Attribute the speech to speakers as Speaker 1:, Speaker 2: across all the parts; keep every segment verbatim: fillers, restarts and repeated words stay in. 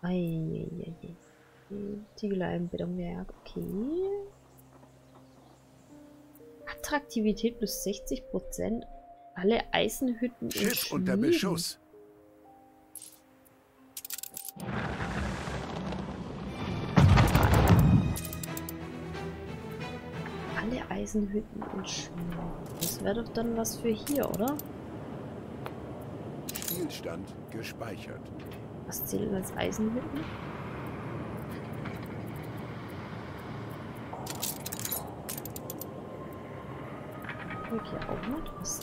Speaker 1: Eieiei. Ziegeleienbetonwerk, okay. Attraktivität plus sechzig Prozent. Alle Eisenhütten und
Speaker 2: Schiff
Speaker 1: Schmieden.
Speaker 2: unter Beschuss.
Speaker 1: Alle Eisenhütten und Schmieden. Das wäre doch dann was für hier, oder?
Speaker 2: Spielstand gespeichert.
Speaker 1: Was zählt als Eisenhütten? Hier auch noch was.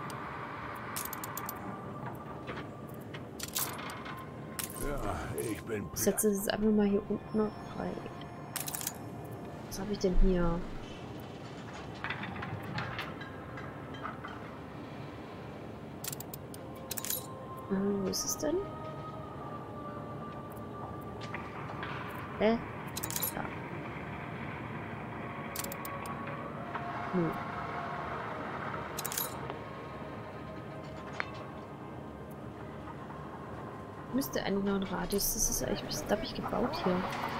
Speaker 2: Ja, ich bin.
Speaker 1: Ich setze es jetzt einfach mal hier unten noch frei. Was habe ich denn hier? Äh, wo ist es denn? Hä? Da. Hm. Müsste eigentlich noch ein Radius. Das ist echt, das habe ich gebaut hier.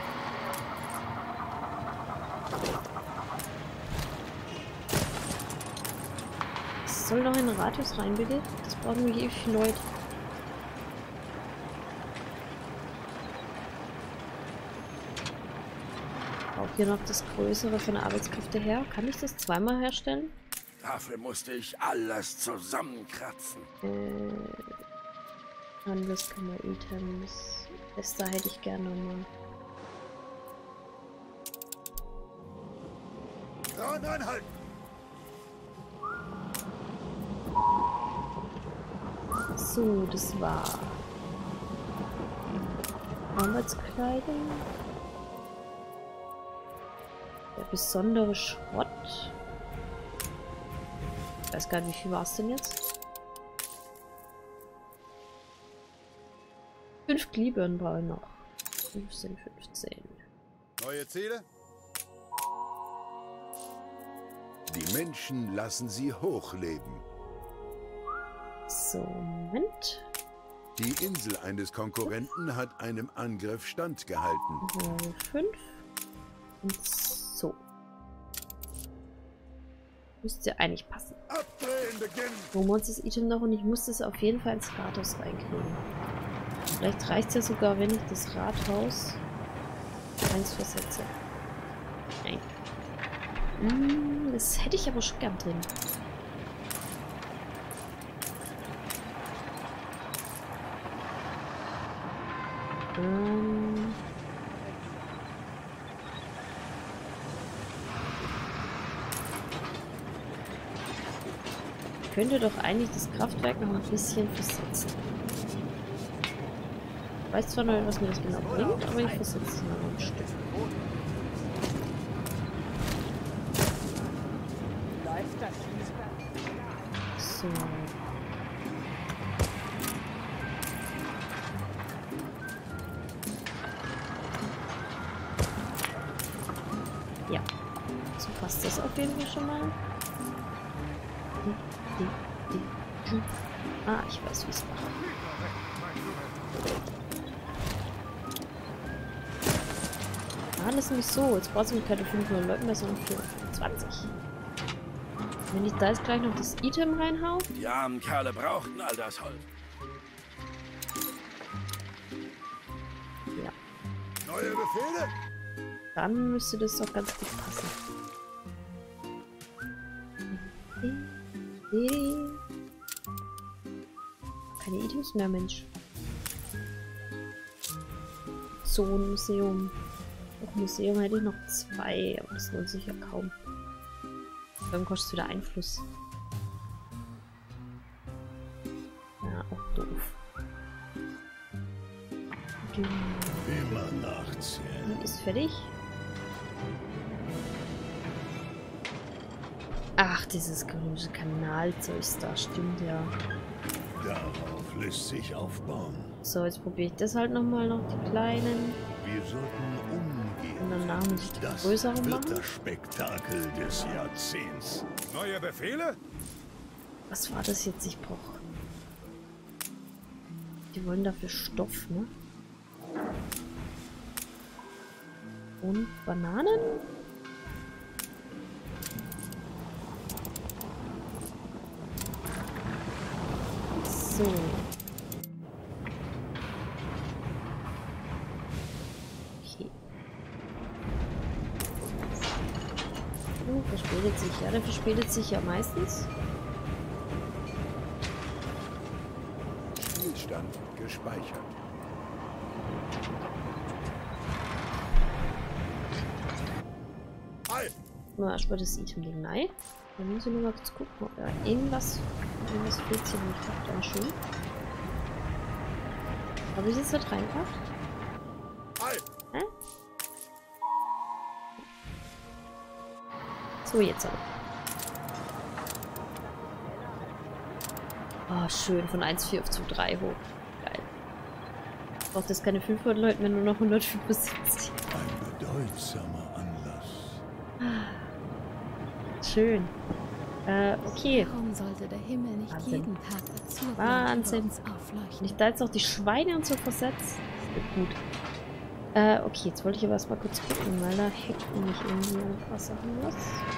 Speaker 1: Es soll noch in den Radius rein, bitte. Das brauchen wir ewig Leute. Auch hier noch das Größere von der Arbeitskräfte her. Kann ich das zweimal herstellen?
Speaker 2: Dafür musste ich alles zusammenkratzen.
Speaker 1: Äh. Handelskammer Items. Das da hätte ich gerne mal.
Speaker 2: Dran anhalten!
Speaker 1: So, das war Arbeitskleidung. Der besondere Schrott. Ich weiß gar nicht, wie viel war es denn jetzt? Fünf Glühbirnen brauche ich noch. fünfzehn, fünfzehn.
Speaker 2: Neue Ziele? Die Menschen lassen sie hochleben.
Speaker 1: So, Moment.
Speaker 2: Die Insel eines Konkurrenten hat einem Angriff standgehalten.
Speaker 1: Level fünf. Und so. Müsste eigentlich passen.
Speaker 2: Abdrehen beginnen!
Speaker 1: Holen wir uns das Item noch und ich muss das auf jeden Fall ins Rathaus reinkriegen. Vielleicht reicht es ja sogar, wenn ich das Rathaus eins versetze. Nein. Hm, das hätte ich aber schon gern drin. Ähm ich könnte doch eigentlich das Kraftwerk noch ein bisschen versetzen. Ich weiß zwar noch nicht, was mir das genau bringt, aber ich versetze es noch ein Stück. So. Ja. So passt das auf jeden Fall schon mal. Ah, ich weiß, wie es macht. Alles nicht so. Jetzt braucht es nicht keine fünfhundert Leute mehr, sondern vierhundertfünfundzwanzig. Wenn ich da jetzt gleich noch das Item reinhau.
Speaker 2: Die armen Kerle brauchten all das Holz.
Speaker 1: Ja.
Speaker 2: Neue Befehle?
Speaker 1: Dann müsste das doch ganz gut passen. Keine Items mehr, Mensch. So ein Museum. Auf Museum hätte ich noch zwei, aber das lohnt sich ja kaum. Dann kostet es wieder Einfluss. Ja, auch doof.
Speaker 2: Immer nachzählen.
Speaker 1: Die ist fertig. Ach, dieses komische Kanalzeug da, stimmt ja.
Speaker 2: Darauf lässt sich aufbauen.
Speaker 1: So, jetzt probiere ich das halt nochmal, noch die kleinen.
Speaker 2: Wir sollten umgehen.
Speaker 1: Und danach muss ich die
Speaker 2: Das
Speaker 1: größere
Speaker 2: wird
Speaker 1: machen.
Speaker 2: das Spektakel des Jahrzehnts. Neue Befehle?
Speaker 1: Was war das jetzt? Ich brauche. Die wollen dafür Stoff, ne? Und Bananen? So. Okay. Oh, verspätet sich. Ja, der verspätet sich ja meistens.
Speaker 2: Spielstand gespeichert.
Speaker 1: Mal erstmal das Item-Ding rein. Dann müssen wir nur mal kurz gucken, ob da irgendwas, irgendwas fehlt hier nicht. Hat dann schön. Habe ich das nicht reingemacht? Hä? So, jetzt aber. Oh, schön. Von eins Komma vier auf zwei Komma drei hoch. Geil. Braucht das keine fünfhundert Leute, wenn nur noch hundertfünfundsiebzig.
Speaker 2: Ein bedeutsamer Anlass.
Speaker 1: Schön. Äh, okay.
Speaker 3: Warum sollte der Himmel nicht
Speaker 1: Wahnsinn.
Speaker 3: jeden Tag dazu
Speaker 1: Wahnsinn.
Speaker 3: aufleuchten?
Speaker 1: Wenn ich da jetzt auch die Schweine und so versetzt. Das wird gut. Äh, okay, jetzt wollte ich aber erstmal kurz gucken, weil da hackt nämlich irgendwie ein paar Sachen los.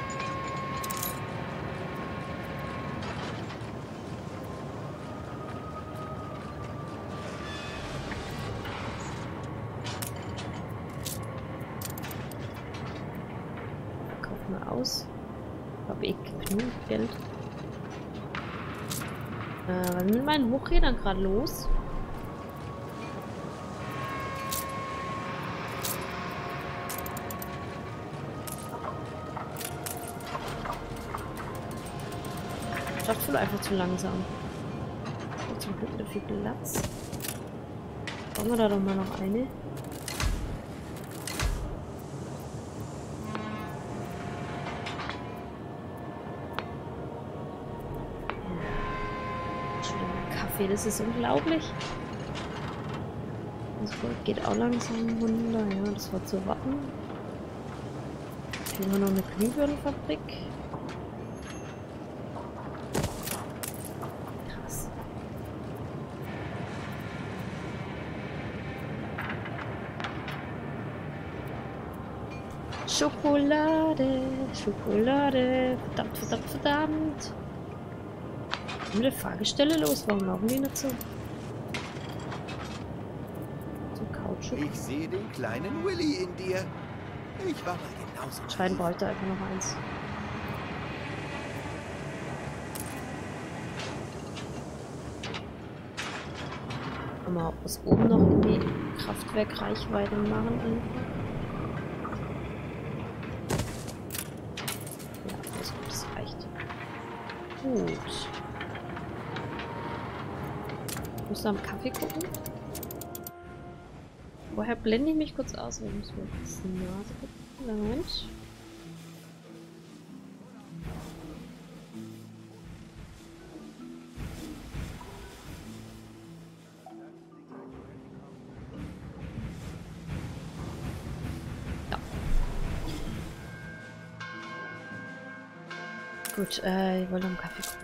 Speaker 1: Verkaufen wir aus. Ich habe eh genug Geld. Äh, was ist mit meinen Hochrädern gerade los? Schafft wohl einfach zu langsam. Und zum Glück wieder viel Platz. Brauchen wir da doch mal noch eine. Kaffee, das ist unglaublich. Das geht auch langsam runter. Ja, das war zu warten. Hier haben wir noch eine Glühbirnenfabrik. Krass. Schokolade, Schokolade. Verdammt, verdammt, verdammt. Mit der Fahrgestelle los? Warum laufen die nicht so? So Kautschuk.
Speaker 4: Ich sehe den kleinen Willy in dir. Ich war mal genauso.
Speaker 1: Anscheinend bräuchte einfach noch eins. Mal mal aus oben noch in die Kraftwerkreichweite machen. Ja, das, das reicht. Gut. Ich muss am Kaffee gucken. Woher blende ich mich kurz aus? Ich muss mir kurz die Nase gucken. Moment. Ja. Gut, äh, ich wollte am Kaffee gucken.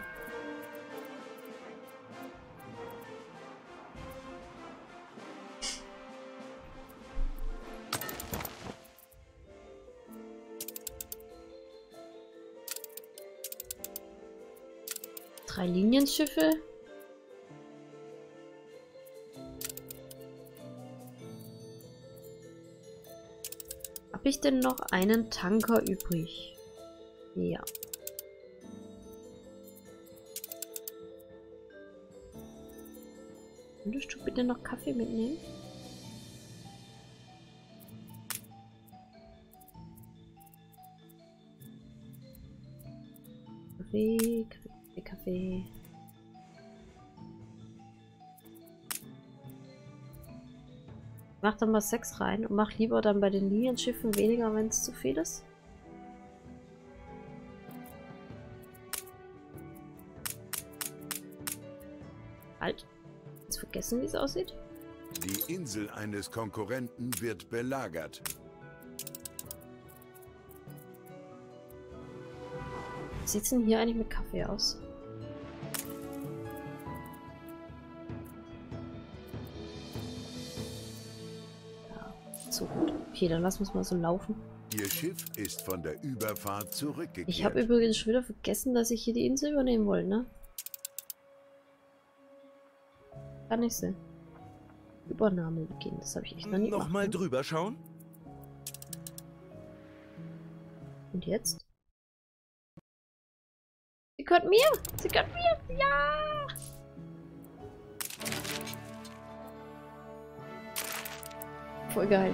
Speaker 1: Drei Linienschiffe. Habe ich denn noch einen Tanker übrig? Ja. Könntest du bitte noch Kaffee mitnehmen? Kaffee, Kaffee, Kaffee. Mach dann mal sechs rein und mach lieber dann bei den Linienschiffen weniger, wenn es zu viel ist. Halt. Jetzt vergessen, wie es aussieht.
Speaker 2: Die Insel eines Konkurrenten wird belagert.
Speaker 1: Wie sieht es denn hier eigentlich mit Kaffee aus? so gut. Okay, dann lassen wir es mal so laufen.
Speaker 2: Ihr Schiff ist von der Überfahrt zurückgekehrt.
Speaker 1: Ich habe übrigens schon wieder vergessen, dass ich hier die Insel übernehmen wollte, ne? Kann ich sehen. Übernahme beginnen, das habe ich echt noch nie gemacht.
Speaker 4: Nochmal
Speaker 1: Ne?
Speaker 4: drüber schauen?
Speaker 1: Und jetzt? Sie gehört mir! Sie gehört mir! Ja! Voll geil.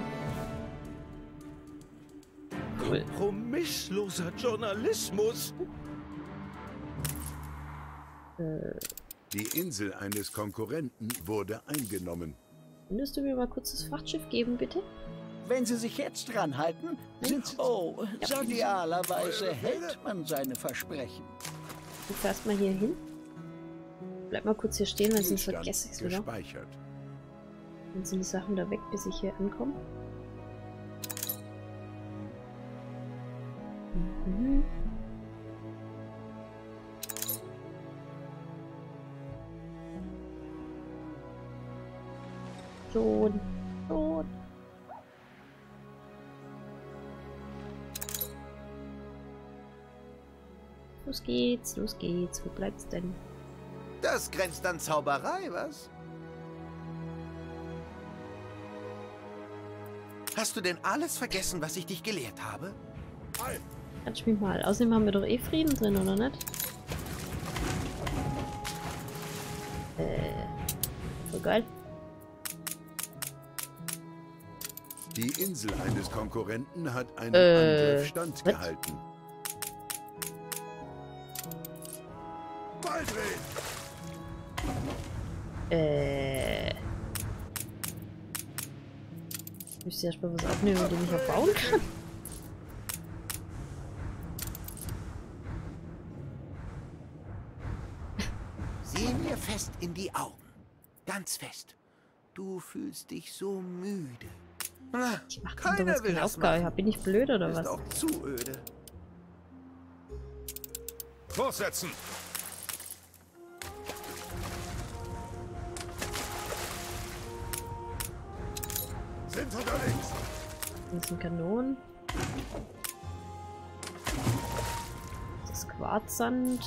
Speaker 1: Cool.
Speaker 4: Kompromissloser Journalismus.
Speaker 1: Äh,
Speaker 2: Die Insel eines Konkurrenten wurde eingenommen.
Speaker 1: Könntest du mir mal kurz das Frachtschiff geben, bitte?
Speaker 5: Wenn Sie sich jetzt dran halten, sind Sie... Oh, idealerweise hält man seine Versprechen.
Speaker 1: Du fährst mal hier hin. Bleib mal kurz hier stehen, weil sonst
Speaker 2: Zustand
Speaker 1: vergesse ich es wieder.
Speaker 2: gespeichert.
Speaker 1: Dann sind die Sachen da weg, bis ich hier ankomme. Mhm. Schon. Schon. Los geht's, los geht's. Wo bleibt's denn?
Speaker 4: Das grenzt an Zauberei, was? Hast du denn alles vergessen, was ich dich gelehrt habe?
Speaker 1: Quatsch mich mal. Außerdem haben wir doch eh Frieden drin, oder nicht? Äh. Voll geil.
Speaker 2: Die Insel eines Konkurrenten hat einem
Speaker 1: Äh,
Speaker 2: Angriff standgehalten. Baldrian!
Speaker 1: Äh. Ich müsste erstmal was aufnehmen, mit dem ich auch bauen kann.
Speaker 4: Sieh mir fest in die Augen. Ganz fest. Du fühlst dich so müde. Na,
Speaker 1: Ich mach doch
Speaker 4: keiner
Speaker 1: jetzt
Speaker 4: will
Speaker 1: keine
Speaker 4: das
Speaker 1: Aufgabe.
Speaker 4: machen.
Speaker 1: Bin ich blöd oder
Speaker 4: Ist
Speaker 1: was?
Speaker 4: auch zu öde.
Speaker 2: Fortsetzen! Sind unterwegs!
Speaker 1: Das sind Kanonen. Das ist Quarzsand.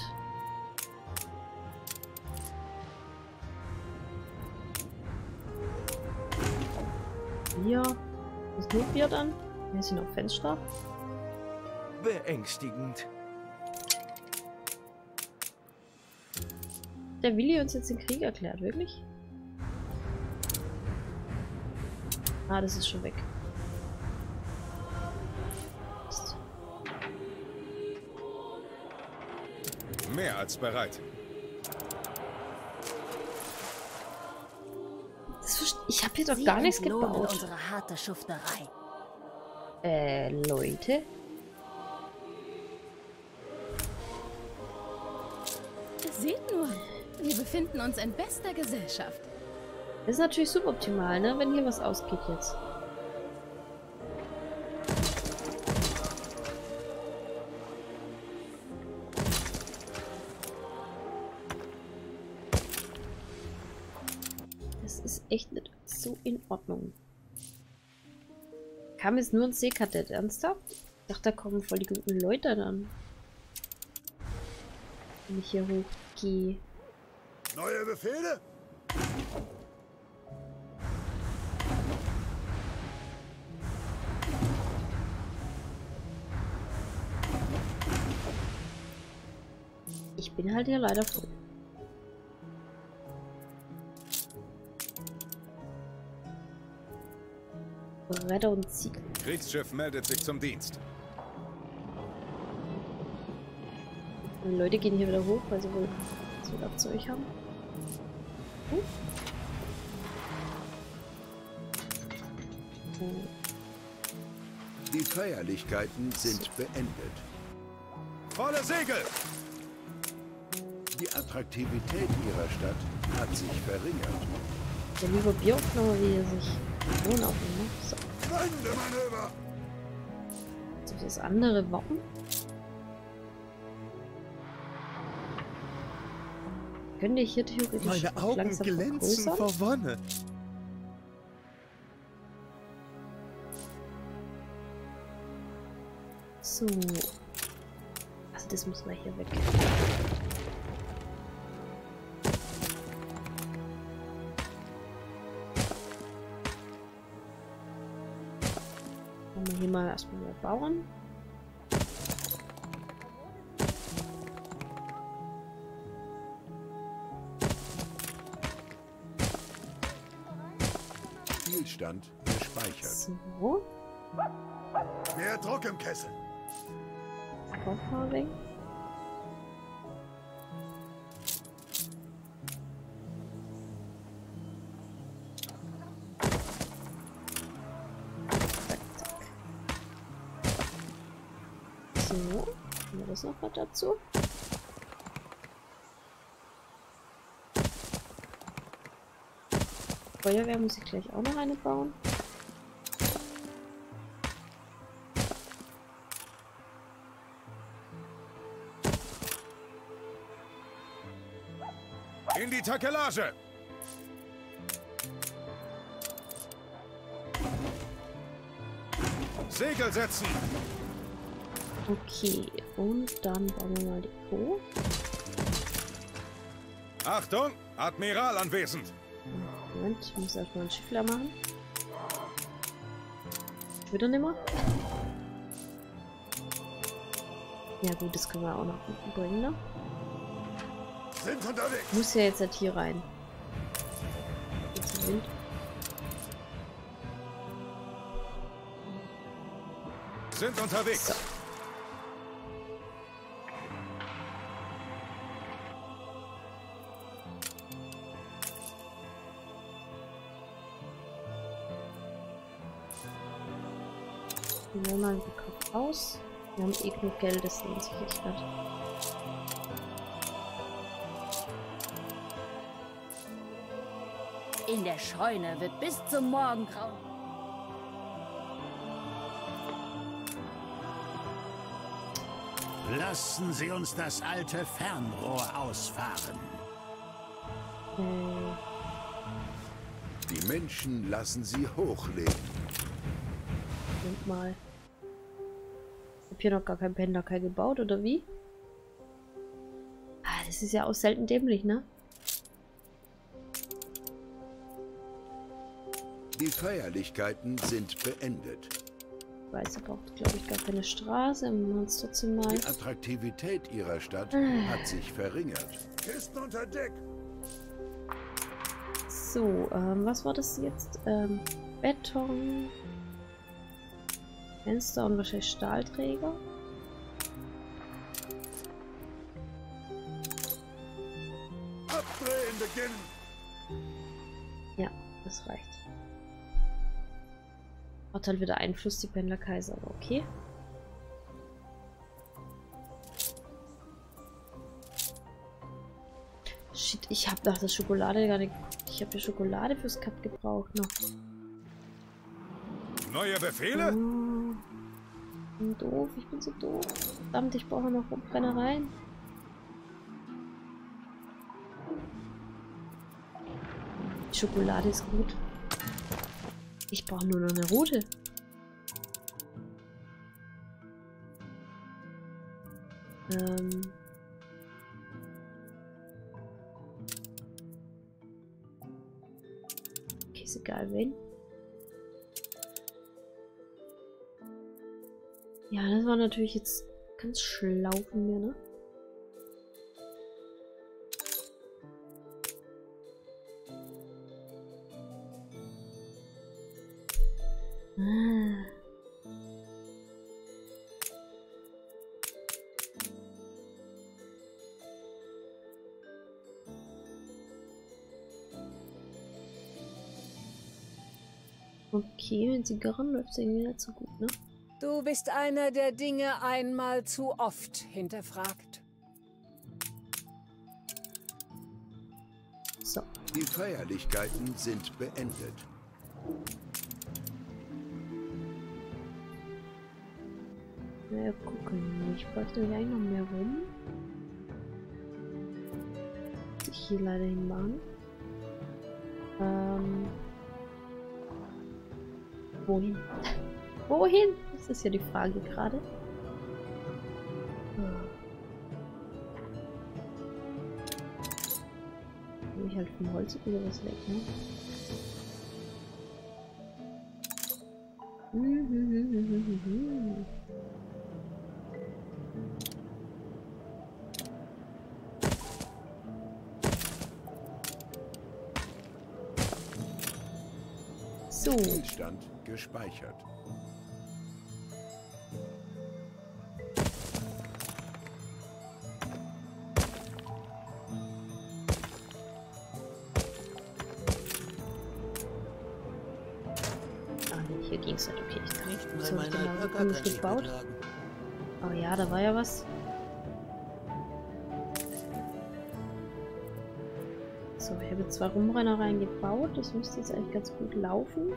Speaker 1: Bier. Was ist nur Bier dann? Hier sind noch Fenster.
Speaker 4: Beängstigend.
Speaker 1: Der Willi uns jetzt den Krieg erklärt, wirklich? Ah, das ist schon weg. Mist.
Speaker 6: Mehr als bereit.
Speaker 1: Das verste- ich habe hier doch
Speaker 3: Sie
Speaker 1: gar nichts
Speaker 3: entlohnen
Speaker 1: gebaut.
Speaker 3: unsere harte Schufterei.
Speaker 1: Äh, Leute.
Speaker 3: Seht nur, wir befinden uns in bester Gesellschaft.
Speaker 1: Das ist natürlich suboptimal, ne? Wenn hier was ausgeht jetzt. Das ist echt nicht so in Ordnung. Kam jetzt nur ein Seekadett, ernsthaft? Ich dachte, da kommen voll die guten Leute dann. Wenn ich hier hochgehe.
Speaker 2: Neue Befehle?
Speaker 1: Ich bin halt hier leider voll. Bretter und Ziegel.
Speaker 6: Kriegsschiff meldet sich zum Dienst.
Speaker 1: Die Leute gehen hier wieder hoch, weil sie wohl so viel Zeug haben. Hm? Hm.
Speaker 2: Die Feierlichkeiten sind beendet.
Speaker 6: Volle Segel!
Speaker 2: Die Attraktivität ihrer Stadt hat sich verringert.
Speaker 1: Der lieber Bier aufgenommen, wie er sich Wohnen aufnehmen. Ne? So,
Speaker 2: Landemanöver!
Speaker 1: jetzt auf das andere warten. Könnte ich hier theoretisch
Speaker 4: Meine Augen
Speaker 1: langsam
Speaker 4: glänzen
Speaker 1: vergrößern?
Speaker 4: vor Wonne.
Speaker 1: So. Also das muss mal hier weg. Machen wir hier mal erstmal mehr bauen.
Speaker 2: Spielstand gespeichert.
Speaker 1: So.
Speaker 2: Mehr Druck im Kessel.
Speaker 1: Aufharing. So, haben wir das noch was dazu? Feuerwehr muss ich gleich auch noch eine bauen.
Speaker 6: In die Takelage! Segel setzen!
Speaker 1: Okay, und dann bauen wir mal Depot.
Speaker 6: Achtung! Admiral anwesend!
Speaker 1: Moment, ich muss erstmal einen Schiffler machen. Wieder nimmer. Ja gut, das können wir auch noch bringen, ne?
Speaker 2: Sind unterwegs.
Speaker 1: Muss ja jetzt halt hier rein. Jetzt Wind.
Speaker 6: Sind unterwegs!
Speaker 1: So. Wir nehmen mal den Kopf aus. Wir haben eh genug Geld, das lohnt sich echt nicht.
Speaker 3: In der Scheune wird bis zum Morgengrauen.
Speaker 5: Lassen Sie uns das alte Fernrohr ausfahren.
Speaker 1: Äh,
Speaker 2: Die Menschen lassen sie hochleben.
Speaker 1: Moment mal. Ich hab hier noch gar kein Pendakai gebaut, oder wie? Ah, das ist ja auch selten dämlich, ne?
Speaker 2: Die Feierlichkeiten sind beendet.
Speaker 1: Ich weiß, ihr braucht, glaube ich, gar keine Straße. Wir machen es trotzdem mal.
Speaker 2: Die Attraktivität ihrer Stadt hat sich verringert. Kisten unter Deck.
Speaker 1: So, ähm, was war das jetzt? Ähm, Beton, Fenster und wahrscheinlich Stahlträger.
Speaker 2: Abdrehen beginnen.
Speaker 1: Ja, das reicht. Hat halt wieder Einfluss, die Pendlerkaiser, aber okay. Shit, ich habe nach der Schokolade gar nicht geguckt. Ich habe ja Schokolade fürs Cup gebraucht noch.
Speaker 6: Neue Befehle?
Speaker 1: Oh, ich bin doof, ich bin so doof. Verdammt, ich brauche noch Brennereien. Die Schokolade ist gut. Ich brauche nur noch eine Route. Ähm. Okay, ist egal, wen. Ja, das war natürlich jetzt ganz schlau von mir, ne? Ah. Okay, mit Zigarren läuft es irgendwie nicht so gut, ne?
Speaker 7: Du bist einer, der Dinge einmal zu oft hinterfragt.
Speaker 1: So.
Speaker 2: Die Feierlichkeiten sind beendet.
Speaker 1: Naja, gucken. Ich bräuchte eigentlich noch mehr rum. Muss ich hier leider hinmachen. Ähm. Wohin? Wohin? Das ist ja die Frage gerade. jetzt wieder was weg, ne? Mhm. So.
Speaker 2: Spielstand gespeichert.
Speaker 1: Hier ging es halt, okay. Ich
Speaker 4: Nicht
Speaker 1: dachte, was
Speaker 4: mal
Speaker 1: habe ich
Speaker 4: mein
Speaker 1: denn da
Speaker 4: Alpaka
Speaker 1: nicht
Speaker 4: kann ich
Speaker 1: gebaut?
Speaker 4: betragen.
Speaker 1: Oh ja, da war ja was. So, ich habe jetzt zwei Rumrennereien gebaut. Das müsste jetzt eigentlich ganz gut laufen.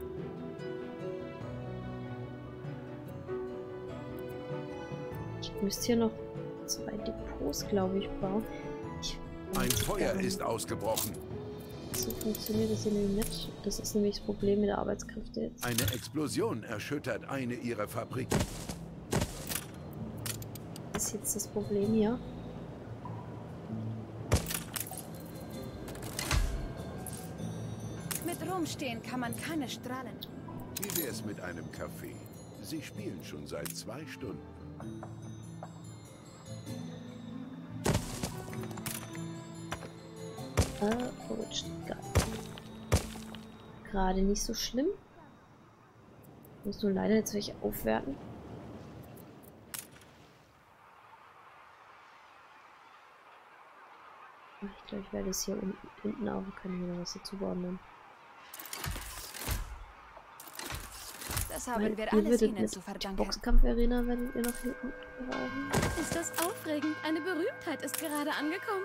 Speaker 1: Ich müsste hier noch zwei Depots, glaube ich, bauen. Ich
Speaker 2: Ein Feuer ist ausgebrochen.
Speaker 1: So funktioniert das hier nämlich nicht. Das ist nämlich das Problem mit der Arbeitskräfte jetzt.
Speaker 2: Eine Explosion erschüttert eine ihrer Fabriken.
Speaker 1: Das ist jetzt das Problem hier.
Speaker 3: Mit rumstehen kann man keine strahlen.
Speaker 2: Wie wär's mit einem Kaffee? Sie spielen schon seit zwei Stunden.
Speaker 1: Äh, verrutscht. Gerade nicht so schlimm. Ich muss nur leider jetzt welche aufwerten. Ich glaube, ich werde es hier unten, hinten auch. Wir können hier noch was dazu bauen. Dann.
Speaker 3: Das haben
Speaker 1: Weil
Speaker 3: wir
Speaker 1: ihr
Speaker 3: alles
Speaker 1: würdet
Speaker 3: Ihnen
Speaker 1: mit
Speaker 3: zu verdanken.
Speaker 1: Boxkampf-Arena werdet ihr noch hier unten brauchen.
Speaker 3: Ist das aufregend? Eine Berühmtheit ist gerade angekommen.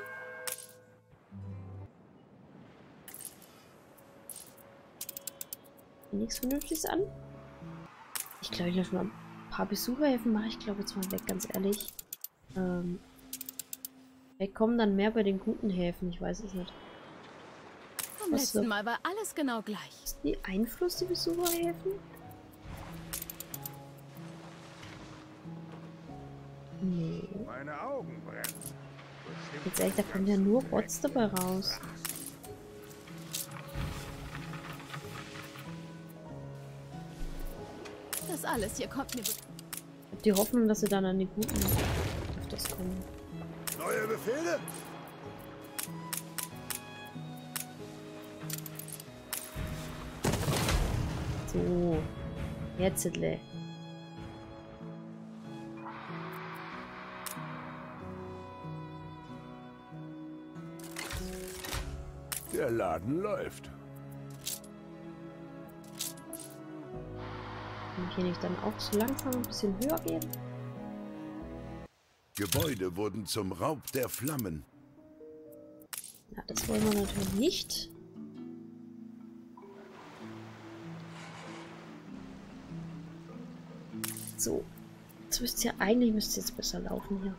Speaker 1: Nichts Vernünftiges an. Ich glaube, ich lasse mal ein paar Besucherhäfen mache ich glaube jetzt mal weg, ganz ehrlich. Ähm, wir kommen dann mehr bei den guten Häfen, ich weiß es nicht.
Speaker 3: Vom
Speaker 1: Was
Speaker 3: letzten
Speaker 1: so?
Speaker 3: Mal war alles genau gleich.
Speaker 1: Ist die Einfluss die Besucherhäfen? Nee.
Speaker 6: Meine Augen brennen.
Speaker 1: Jetzt ehrlich, da kommt ja nur Bots dabei raus.
Speaker 3: Das alles hier kommt mir...
Speaker 1: Ich habe die Hoffnung, dass sie dann an die guten öfters kommen.
Speaker 6: Neue Befehle?
Speaker 1: So. Jetzt.
Speaker 2: Der Laden läuft.
Speaker 1: Kann ich dann auch so langsam ein bisschen höher gehen?
Speaker 2: Gebäude wurden zum Raub der Flammen.
Speaker 1: Ja, das wollen wir natürlich nicht. So. Jetzt müsste ja eigentlich müsste jetzt besser laufen hier.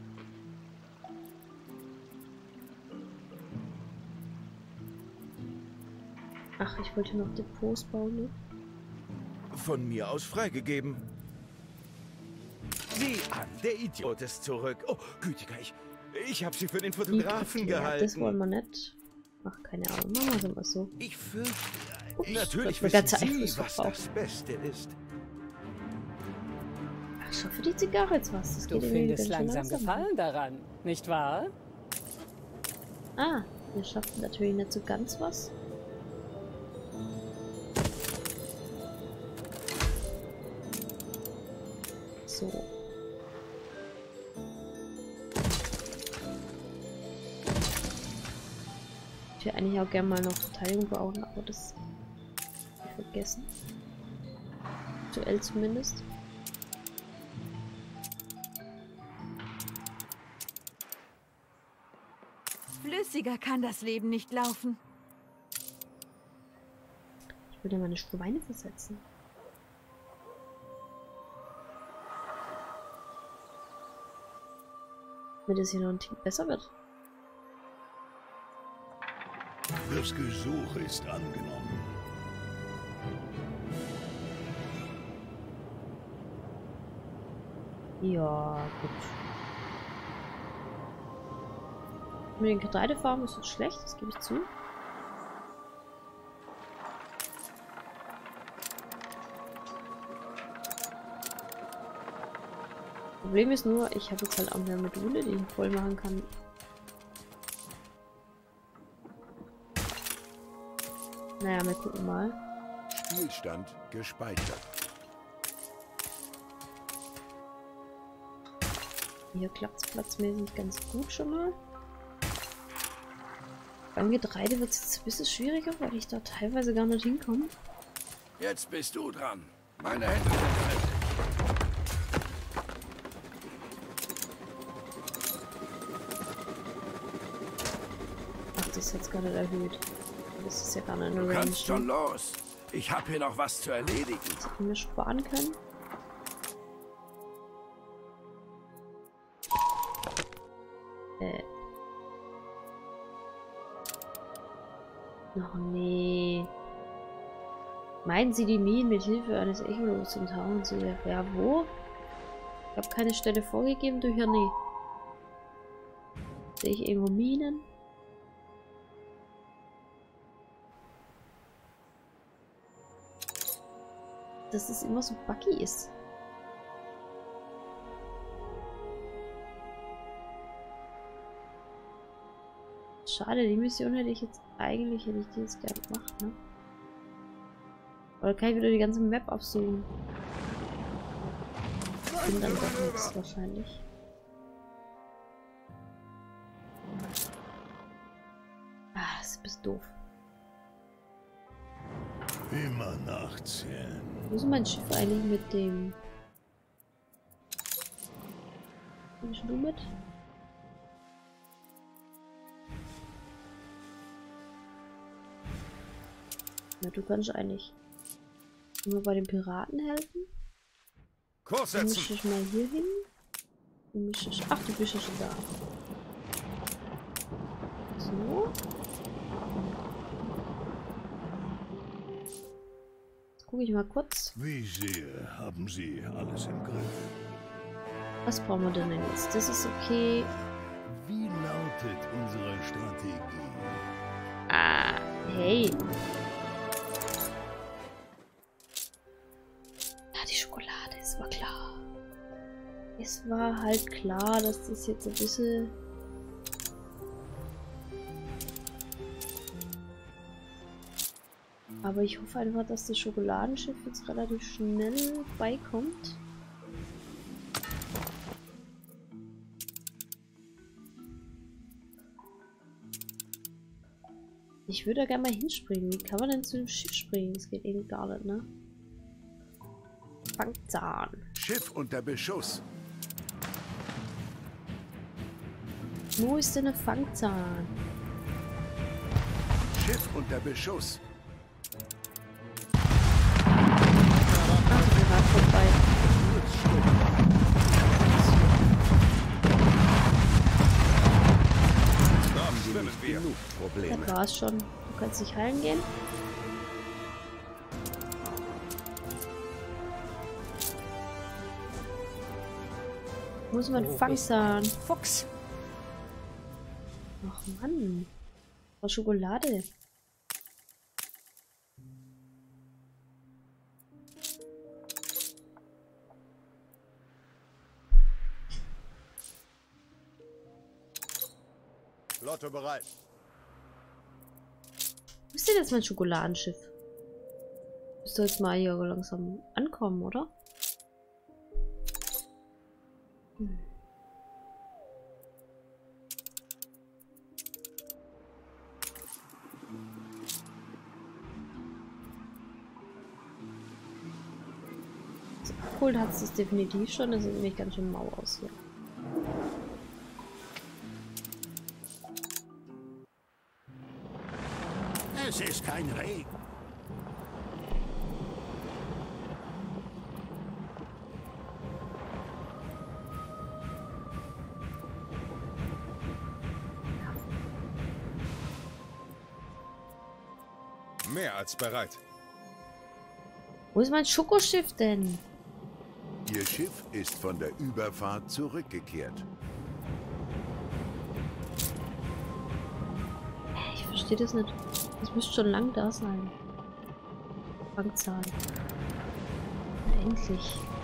Speaker 1: Ach, ich wollte noch Depots bauen, ne?
Speaker 8: Von mir aus freigegeben. Sieh an, der Idiot ist zurück. Oh, gütiger, ich, ich habe sie für den Fotografen
Speaker 1: ja,
Speaker 8: gehalten.
Speaker 1: das wollen wir nicht. Ach, keine Ahnung, machen wir es immer so.
Speaker 8: Ich fürchte,
Speaker 1: Ups,
Speaker 8: natürlich
Speaker 1: wird mir
Speaker 8: wissen
Speaker 1: ganze
Speaker 8: Sie,
Speaker 1: Einfluss
Speaker 8: was
Speaker 1: verbraucht.
Speaker 8: das Beste ist.
Speaker 1: Ach, schau für die Zigarre jetzt was. Das
Speaker 7: Du
Speaker 1: geht irgendwie
Speaker 7: findest
Speaker 1: ganz schön
Speaker 7: langsam Gefallen daran, nicht wahr?
Speaker 1: Ah, wir schaffen natürlich nicht so ganz was. So. Ich will eigentlich auch gerne mal noch Verteidigung bauen, aber das hab ich vergessen. Aktuell zumindest.
Speaker 9: Flüssiger kann das Leben nicht laufen.
Speaker 1: Ich will ja meine Schweine versetzen. Damit es hier noch ein Tick besser wird.
Speaker 2: Das Gesuch ist angenommen.
Speaker 1: Ja, gut. Mit den Getreidefarmen ist es schlecht, das gebe ich zu. Problem ist nur, ich habe jetzt halt auch mehr Module, die ich voll machen kann. Naja, wir gucken mal.
Speaker 2: Spielstand gespeichert.
Speaker 1: Hier klappt es platzmäßig ganz gut schon mal. Beim Getreide wird es jetzt ein bisschen schwieriger, weil ich da teilweise gar nicht hinkomme.
Speaker 6: Jetzt bist du dran. Meine Hände sind fertig.
Speaker 1: Ach, das ist jetzt gar nicht erhöht. Das ist ja gar nicht eine
Speaker 6: Du
Speaker 1: Range.
Speaker 6: kannst schon los. Ich habe hier noch was zu erledigen.
Speaker 1: Das hätten wir sparen können. Äh. Oh nee. Meinen Sie die Minen mit Hilfe eines Echolos zum Tauchen zu werfen? Ja, wo? Ich habe keine Stelle vorgegeben, du hier nee. Sehe ich irgendwo Minen? Dass es immer so buggy ist. Schade, die Mission hätte ich jetzt eigentlich, hätte ich die jetzt gerne gemacht, ne? Oder kann ich wieder die ganze Map absuchen? Ich bin dann doch nichts wahrscheinlich. Ah, das ist ein bisschen doof.
Speaker 6: Immer nachzählen.
Speaker 1: Wo ist mein Schiff eigentlich mit dem? Kommst du mit? Na, du kannst eigentlich immer bei den Piraten helfen.
Speaker 6: Kurs
Speaker 1: Dann
Speaker 6: setzen.
Speaker 1: mische ich mal hier hin. Dann mische ich. Ach, du bist ja schon da. So. Jetzt gucke ich mal kurz.
Speaker 6: Wie ich sehe, haben Sie alles im Griff.
Speaker 1: Was brauchen wir denn jetzt? Das ist okay.
Speaker 6: Wie lautet unsere Strategie?
Speaker 1: Ah, hey. Ja, die Schokolade, es war klar. Es war halt klar, dass das jetzt ein bisschen... Aber ich hoffe einfach, dass das Schokoladenschiff jetzt relativ schnell beikommt. Ich würde da gerne mal hinspringen. Wie kann man denn zu dem Schiff springen? Das geht irgendwie gar nicht, ne? Fangzahn.
Speaker 2: Schiff unter Beschuss.
Speaker 1: Wo ist denn der Fangzahn?
Speaker 2: Schiff unter Beschuss.
Speaker 1: Ach, der war vorbei.
Speaker 2: Genug Probleme.
Speaker 1: Das war's schon. Du kannst nicht heilen gehen. Muss man Fangzahn.
Speaker 7: Fuchs.
Speaker 1: Ach Mann. Oh, Schokolade.
Speaker 6: Flotte bereit.
Speaker 1: Wo ist denn jetzt mein Schokoladenschiff? Müsste jetzt mal hier langsam ankommen, oder? Hm. So, abgeholt hat es das definitiv schon. Das sieht nämlich ganz schön mau aus hier.
Speaker 6: Es ist kein Regen.
Speaker 10: Mehr als bereit.
Speaker 1: Wo ist mein Schokoschiff denn?
Speaker 2: Ihr Schiff ist von der Überfahrt zurückgekehrt.
Speaker 1: Ich verstehe das nicht. Das müsste schon lang da sein. Fangzahn. Na, endlich.